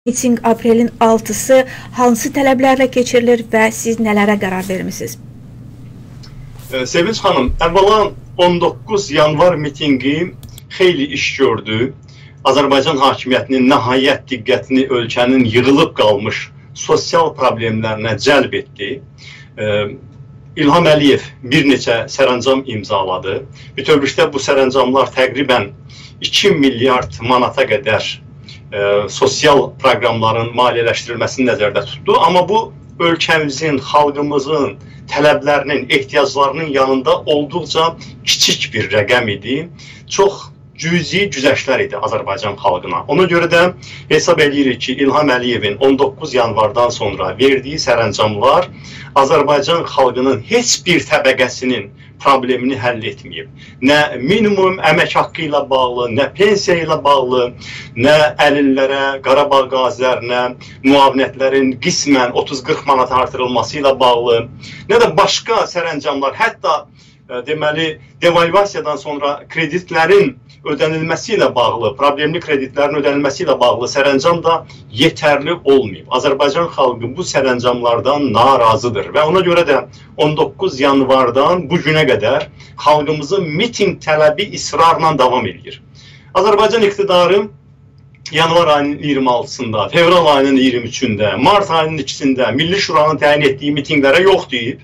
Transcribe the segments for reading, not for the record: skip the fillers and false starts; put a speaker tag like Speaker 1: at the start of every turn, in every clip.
Speaker 1: Miting aprelin 6-sı hansı tələblərlə keçirilir və siz nələrə qərar vermisiniz?
Speaker 2: Sevinç xanım, əvvəla 19 yanvar mitingi xeyli iş gördü. Azərbaycan hakimiyyətinin nəhayət diqqətini ölkənin yığılıb qalmış sosial problemlərinə cəlb etdi. İlham Əliyev bir neçə sərəncam imzaladı. Bütövlükdə bu sərəncamlar təqribən 2 milyard manata qədər sosial proqramların maliyyələşdirilməsini nəzərdə tutdu. Amma bu ölkəmizin, xalqımızın tələblərinin, ehtiyaclarının yanında olduqca kiçik bir rəqəm idi. Çox cüzi güzəştlər idi Azərbaycan xalqına. Ona görə də hesab edirik ki, İlham Əliyevin 19 yanvardan sonra verdiyi sərəncamlar Azərbaycan xalqının heç bir təbəqəsinin problemini həll etməyib. Nə minimum əmək haqqı ilə bağlı, nə pensiya ilə bağlı, nə əlillərə, Qarabağ qazilərinə müavinətlərin qismən 30-40 manat artırılması ilə bağlı, nə də başqa sərəncamlar, hətta deməli, devalvasiyadan sonra kreditlərin ödənilməsi ilə bağlı, problemli kreditlərin ödənilməsi ilə bağlı sərəncam da yetərli olmayıb. Azərbaycan xalqı bu sərəncamlardan narazıdır və ona görə də 19 yanvardan bu günə qədər xalqımızın miting tələbi israrla davam edir. Azərbaycan iqtidarı yanvar ayının 26-sında, fevral ayının 23-də, mart ayının 2-sində Milli Şuranın təyin etdiyi mitinglərə yox deyib.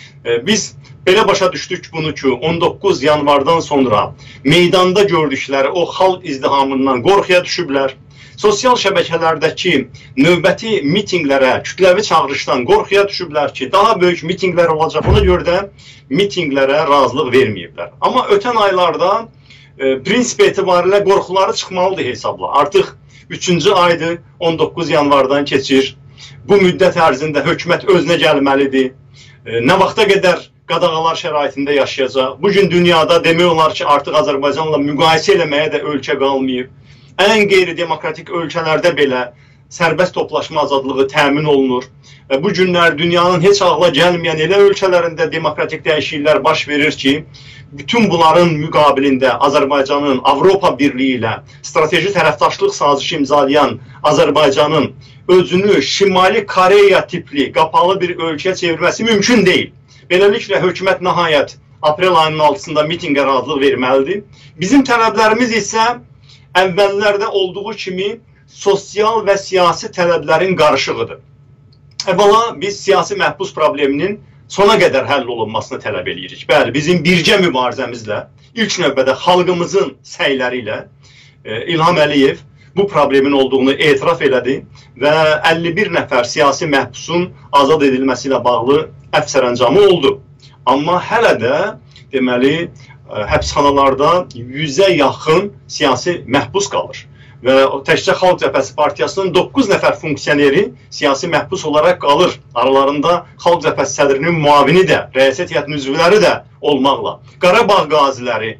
Speaker 2: Biz belə başa düşdük bunu ki, 19 yanvardan sonra meydanda gördükləri o xalq izdihamından qorxuya düşüblər. Sosial şəbəkələrdəki növbəti mitinglərə, kütləvi çağırışdan qorxuya düşüblər ki, daha böyük mitinglər olacaq. Ona görə də mitinglərə razılıq verməyiblər. Amma ötən aylarda prinsip etibarilə qorxuları çıxmalıdır hesabla. Artıq 3-cü aydır, 19 yanvardan keçir. Bu müddət ərzində hökumət özünə gəlməlidir. Nə vaxta qədər qadağalar şəraitində yaşayacaq. Bugün dünyada demək olar ki, artıq Azərbaycanla müqayisə eləməyə də ölkə qalmayıb. Ən qeyri-demokratik ölkələrdə belə sərbəst toplaşma azadlığı təmin olunur. Bu günlər dünyanın heç ağla gəlməyən elə ölkələrində demokratik dəyişikliklər baş verir ki, bütün bunların müqabilində Azərbaycanın Avropa Birliyi ilə strateji tərəfdaşlıq sazişi imzalayan Azərbaycanın özünü Şimali Koreya tipli qapalı bir ölkəyə çevirməsi mümkün deyil. Beləliklə, hökumət nəhayət aprel ayının 6-sında mitingə razılıq verməlidir. Bizim tələblərimiz isə əvvəllərdə olduğu kimi sosial və siyasi tələblərin qarışığıdır. Əvvəla, biz siyasi məhbus probleminin sona qədər həll olunmasını tələb edirik. Bəli, bizim birgə mübarizəmizlə, ilk növbədə xalqımızın səyləri ilə İlham Əliyev bu problemin olduğunu etiraf elədi və 51 nəfər siyasi məhbusun azad edilməsi ilə bağlı əfv sərəncamı oldu. Amma hələ də deməli həbsxanalarda 100-ə yaxın siyasi məhbus qalır. Və təkcə Xalq Cəbhəsi Partiyasının 9 nəfər funksioneri siyasi məhbus olaraq qalır. Aralarında Xalq Cəbhəsi sədrinin müavini də, rəissiyyət heyətinin üzvləri də olmaqla. Qarabağ qaziləri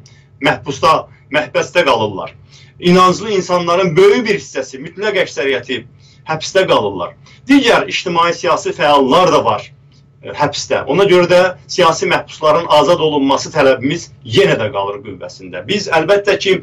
Speaker 2: məhbəsdə qalırlar. İnanclı insanların böyük bir hissəsi, mütləq əksəriyyəti həbsdə qalırlar. Digər ictimai-siyasi fəallar da var həbsdə. Ona görə də siyasi məhbusların azad olunması tələbimiz yenə də qalır qüvvəsində. Biz əlbəttə ki,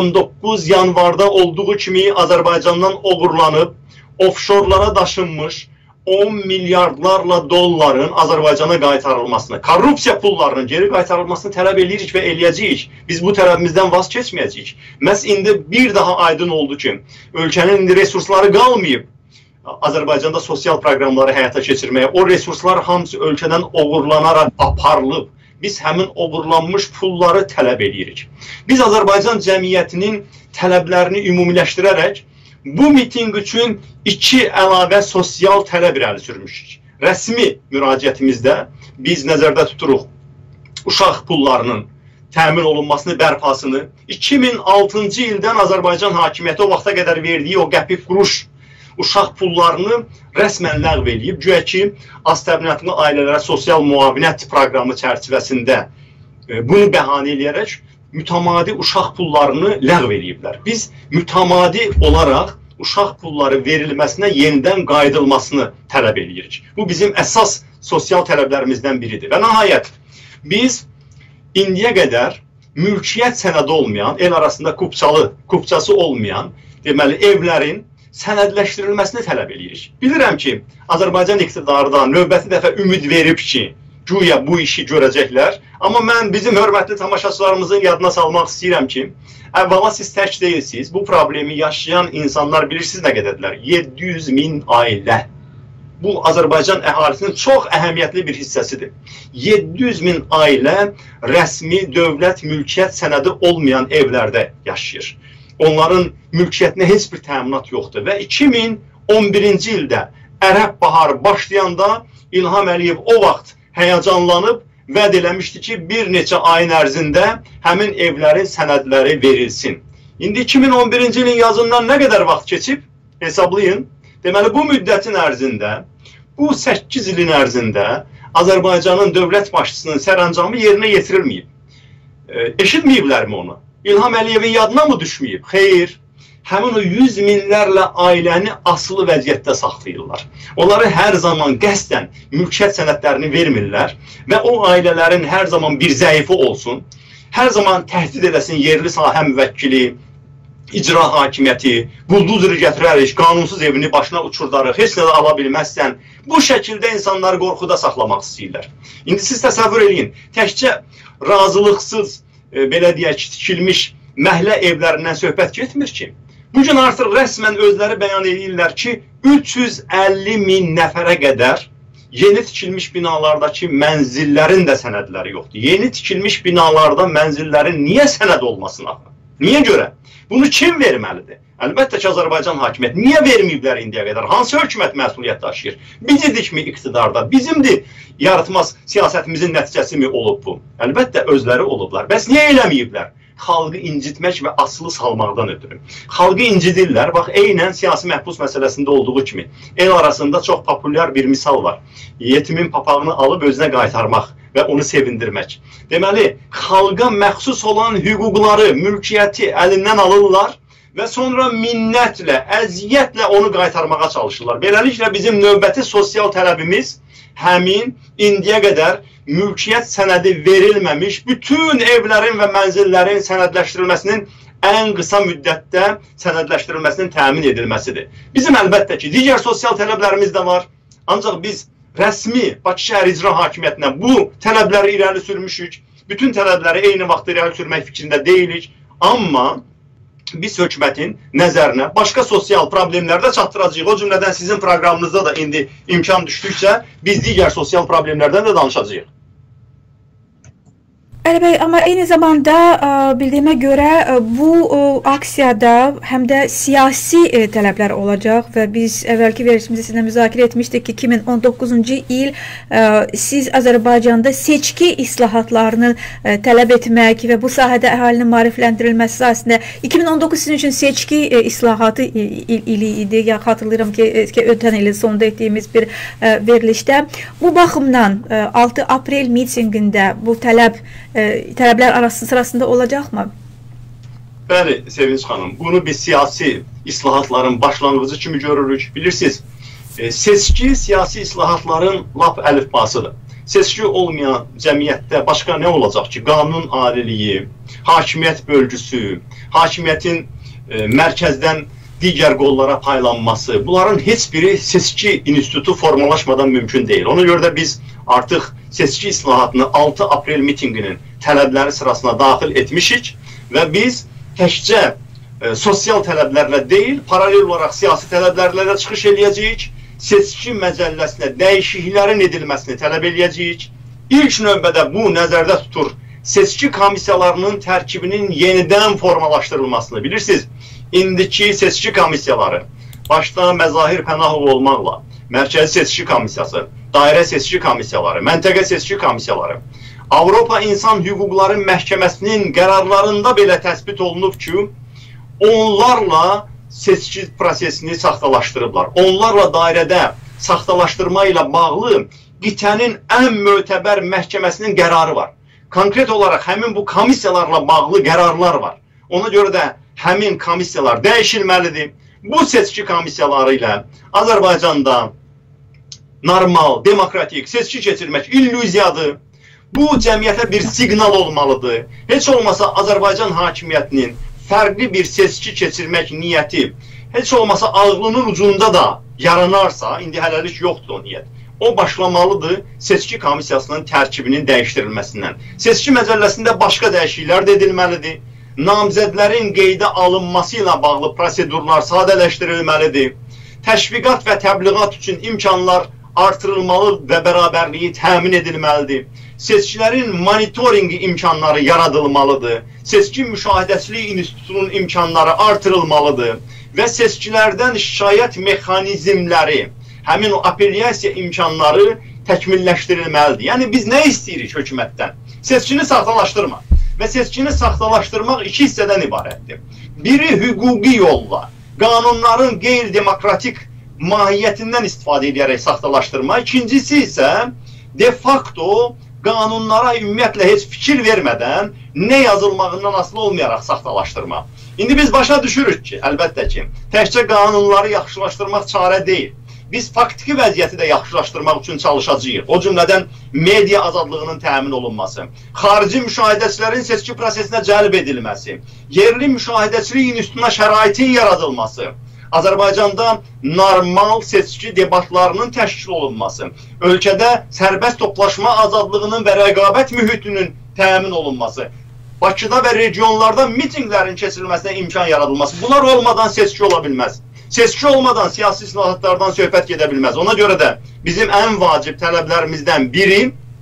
Speaker 2: 19 yanvarda olduğu kimi Azərbaycandan oğurlanıb, ofşorlara daşınmış 10 milyardlarla dolların Azərbaycana qaytarılmasını, korrupsiya pullarının geri qaytarılmasını tələb edirik və eləyəcəyik. Biz bu tələbimizdən vaz keçməyəcəyik. Məhz indi bir daha aydın oldu ki, ölkənin indi resursları qalmayıb Azərbaycanda sosial proqramları həyata keçirməyə. O resurslar hamısı ölkədən oğurlanaraq aparılıb. Biz həmin oğurlanmış pulları tələb edirik. Biz Azərbaycan cəmiyyətinin tələblərini ümumiləşdirərək bu miting üçün 2 əlavə sosial tələb irəli sürmüşük. Rəsmi müraciətimizdə biz nəzərdə tuturuq uşaq pullarının təmin olunmasını, bərpasını. 2006-cı ildən Azərbaycan hakimiyyəti o vaxta qədər verdiyi o qəpik quruş uşaq pullarını rəsmən ləğv edib. Güya ki, az təminatlı ailələrə sosial müavinət proqramı çərçivəsində bunu bəhanə edərək mütəmadi uşaq pullarını ləğv ediblər. Biz mütəmadi olaraq uşaq pulları verilməsinə yenidən qayıdılmasını tələb edirik. Bu bizim əsas sosial tələblərimizdən biridir. Və nəhayət, biz indiyə qədər mülkiyyət sənədi olmayan, el arasında kupçası olmayan, deməli, evlərin sənədləşdirilməsini tələb edirik. Bilirəm ki, Azərbaycan iqtidarı da növbəti dəfə ümid verib ki, güya bu işi görəcəklər. Amma mən bizim hörmətli tamaşaçılarımızın yadına salmaq istəyirəm ki, əvvəla siz tək deyilsiniz. Bu problemi yaşayan insanlar bilirsiniz nə qədərdirlər? 700 min ailə. Bu, Azərbaycan əhalisinin çox əhəmiyyətli bir hissəsidir. 700 min ailə rəsmi dövlət mülkiyyət sənədi olmayan evlərdə yaşayır. Onların mülkiyyətinə heç bir təminat yoxdur. Və 2011-ci ildə Ərəb Baharı başlayanda İlham Əliyev o vaxt həyəcanlanıb vəd eləmişdi ki, bir neçə ayın ərzində həmin evlərin sənədləri verilsin. İndi 2011-ci ilin yazından nə qədər vaxt keçib? Hesablayın. Deməli, bu müddətin ərzində, bu 8 ilin ərzində Azərbaycanın dövlət başçısının sərəncamı yerinə yetirilməyib. Eşitməyiblərmi onu? İlham Əliyevin yadına mı düşməyib? Xeyr. Həmin o 100 minlərlə ailəni asılı vəziyyətdə saxlayırlar. Onları hər zaman qəsdən mülkiyyət sənədlərini vermirlər və o ailələrin hər zaman bir zəifi olsun, hər zaman təhdid edəsin yerli sahə müvəkkili, icra hakimiyyəti, bulduzeri gətirərik, qanunsuz evini başına uçurdarıq, heç nə də ala bilməzsən. Bu şəkildə insanları qorxuda saxlamaq istəyirlər. İndi siz təsəvvür edin, təkcə razılıqsız, belə deyək ki, tikilmiş məhlə evlərindən söhbət getmir ki. Bugün artıq rəsmən özləri bəyan edirlər ki, 350 min nəfərə qədər yeni tikilmiş binalardakı mənzillərin də sənədləri yoxdur. Yeni tikilmiş binalarda mənzillərin niyə sənəd olmasın axı? Niyə görə? Bunu kim verməlidir? Əlbəttə ki, Azərbaycan hakimiyyəti. Niyə verməyiblər indiyə qədər? Hansı hökumət məsuliyyət daşıyır? Biz idikmi iqtidarda? Bizimdir yaratmaz siyasətimizin nəticəsi mi olub bu? Əlbəttə özləri olublar. Bəs niyə eləməyiblər? Xalqı incitmək və asılı salmaqdan ötürü. Xalqı incidirlər. Bax, eynən siyasi məhbus məsələsində olduğu kimi. El arasında çox populyar bir misal var. Yetimin papağını alıb özünə qaytarmaq və onu sevindirmək. Deməli, xalqa məxsus olan hüquqları, mülkiyyəti əlindən alırlar və sonra minnətlə, əziyyətlə onu qaytarmağa çalışırlar. Beləliklə, bizim növbəti sosial tələbimiz həmin indiyə qədər mülkiyyət sənədi verilməmiş bütün evlərin və mənzillərin sənədləşdirilməsinin ən qısa müddətdə sənədləşdirilməsinin təmin edilməsidir. Bizim əlbəttə ki, digər sosial tələblərimiz də var. Ancaq biz rəsmi Bakı Şəhər İcra Hakimiyyətinə bu tələbləri irəli sürmüşük. Bütün tələbləri eyni vaxtda irəli sürmək fikrində deyilik. Amma biz hökumətin nəzərinə başqa sosial problemlərdə çatdıracağıq. O cümlədən sizin proqramınızda da indi imkan düşdükcə biz digər sosial problemlərdən də danışacağıq.
Speaker 1: Əli bəy, amma eyni zamanda bildiyimə görə bu aksiyada həm də siyasi tələblər olacaq və biz əvvəlki verilişimizdə sizinlə müzakirə etmişdik ki, 2019-cu il siz Azərbaycanda seçki islahatlarını tələb etmək və bu sahədə əhalinin maarifləndirilməsi sahəsində 2019 sizin üçün seçki islahatı ili idi. Ya xatırlayıram ki, ötən ilin sonunda etdiyimiz bir verilişdə. Bu baxımdan 6 aprel mitingində bu tələblər sırasında olacaqmı?
Speaker 2: Bəli, Sevinç xanım, bunu biz siyasi islahatların başlanğıcı kimi görürük. Bilirsiniz, seçki siyasi islahatların lap əlifbasıdır. Seçki olmayan cəmiyyətdə başqa nə olacaq ki? Qanun aliliyi, hakimiyyət bölgüsü, hakimiyyətin mərkəzdən digər qollara paylanması, bunların heç biri seçki institutu formalaşmadan mümkün deyil. Ona görə də biz artıq seçki islahatını 6 aprel mitinginin tələbləri sırasına daxil etmişik və biz təkcə sosial tələblərlə deyil, paralel olaraq siyasi tələblərlə də çıxış edəcəyik, seçki məcəlləsinə dəyişikliklərin edilməsini tələb edəcəyik. İlk növbədə bu nəzərdə tutur seçki komissiyalarının tərkibinin yenidən formalaşdırılmasını. Bilirsiniz, indiki seçki komissiyaları, başda Məzahir Pənahov olmaqla, Mərkəzi Seçki Komissiyası, Dairə Seçki Komissiyaları, Məntəqə Seçki Komissiyaları, Avropa İnsan Hüquqları Məhkəməsinin qərarlarında belə təsbit olunub ki, onlarla seçki prosesini saxtalaşdırıblar. Onlarla dairədə saxtalaşdırma ilə bağlı qitənin ən mötəbər məhkəməsinin qərarı var. Konkret olaraq həmin bu komissiyalarla bağlı qərarlar var. Ona görə də həmin komissiyalar dəyişilməlidir. Bu seçki komissiyaları ilə Azərbaycanda normal, demokratik seçki keçirmək illüziyadır. Bu cəmiyyətə bir siqnal olmalıdır. Heç olmasa Azərbaycan hakimiyyətinin fərqli bir seçki keçirmək niyyəti heç olmasa ağlının ucunda da yaranarsa, indi hələlik yoxdur o niyyət. O başlamalıdır seçki komissiyasının tərkibinin dəyişdirilməsindən. Seçki məcəlləsində başqa dəyişikliklər də edilməlidir. Namizədlərin qeydə alınması ilə bağlı prosedurlar sadələşdirilməlidir. Təşviqat və təbliğat üçün imkanlar artırılmalı və bərabərliyi təmin edilməlidir. Seçkilərin monitoringi imkanları yaradılmalıdır. Seçki müşahidəçiliyi institutunun imkanları artırılmalıdır və seçkilərdən şikayət mexanizmləri, həmin o apellyasiya imkanları təkmilləşdirilməlidir. Yəni biz nə istəyirik hökumətdən? Seçkini saxtalaşdırmaq. Və seçkini saxtalaşdırmaq iki hissədən ibarətdir. Biri hüquqi yolla, qanunların qeyri-demokratik mahiyyətindən istifadə edərək saxtalaşdırma. İkincisi isə de facto qanunlara ümumiyyətlə heç fikir vermədən, nə yazılmağından asılı olmayaraq saxtalaşdırma. İndi biz başa düşürük ki, əlbəttə ki, təkcə qanunları yaxşılaşdırmaq çarə deyil. Biz faktiki vəziyyəti də yaxşılaşdırmaq üçün çalışacağıq. O cümlədən media azadlığının təmin olunması, xarici müşahidəçilərin seçki prosesinə cəlb edilməsi, yerli müşahidəçilik institutuna şəraitin yaradılması, Azərbaycanda normal seçki debatlarının təşkil olunması, ölkədə sərbəst toplaşma azadlığının və rəqabət mühitinin təmin olunması, Bakıda və regionlarda mitinglərin keçirilməsinə imkan yaradılması. Bunlar olmadan seçki ola bilməz. Seçki olmadan siyasi islahatlardan söhbət gedə bilməz. Ona görə də bizim ən vacib tələblərimizdən biri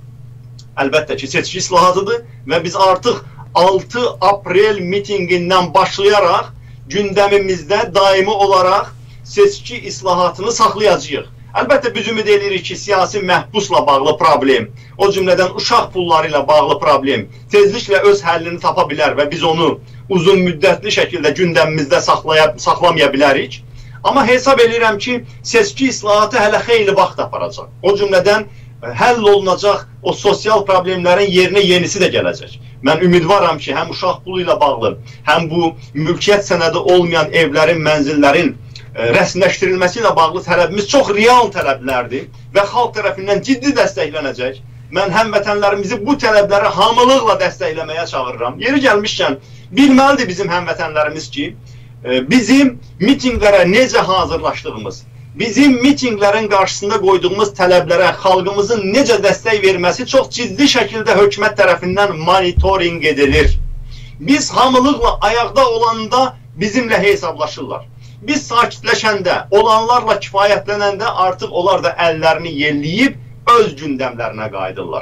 Speaker 2: əlbəttə ki, seçki islahatıdır və biz artıq 6 aprel mitingindən başlayaraq gündəmimizdə daimi olaraq seçki islahatını saxlayacağıq. Əlbəttə biz ümid edirik ki, siyasi məhbusla bağlı problem, o cümlədən uşaq pulları ilə bağlı problem tezliklə öz həllini tapa bilər və biz onu uzun müddətli şəkildə gündəmimizdə saxlamaya bilərik. Amma hesab edirəm ki, seçki islahatı hələ xeyli vaxt aparacaq. O cümlədən həll olunacaq o sosial problemlərin yerinə yenisi də gələcək. Mən ümidvaram ki, həm uşaq pulu ilə bağlı, həm bu mülkiyyət sənədi olmayan evlərin, mənzillərin rəsmiləşdirilməsi ilə bağlı tələbimiz çox real tələblərdir və xalq tərəfindən ciddi dəstəklənəcək. Mən həmvətənlərimizi bu tələbləri hamılıqla dəstəkləməyə çağırıram. Yeri gəlmişkən, bilməlidir bizim həmvətənlərimiz ki, bizim mitinqlərə necə hazırlaşdığımız, bizim mitinqlərin qarşısında qoyduğumuz tələblərə xalqımızın necə dəstək verməsi çox ciddi şəkildə hökumət tərəfindən monitoring edilir. Biz hamılıqla ayaqda olanda bizimlə hesablaşırlar. Biz sakitləşəndə, olanlarla kifayətlənəndə artıq onlar da əllərini yelləyib öz gündəmlərinə qayıdırlar.